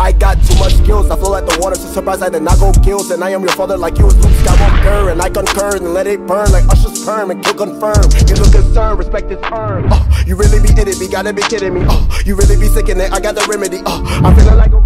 I got too much skills, I flow like the water, so surprised I did not go kills. And I am your father like you was Luke Skywalker. And I concur and let it burn like Usher's perm and kill confirm. You look concerned, respect is earned. You really be itty, be gotta be kidding me. You really be sick in it, I got the remedy. I'm feeling like a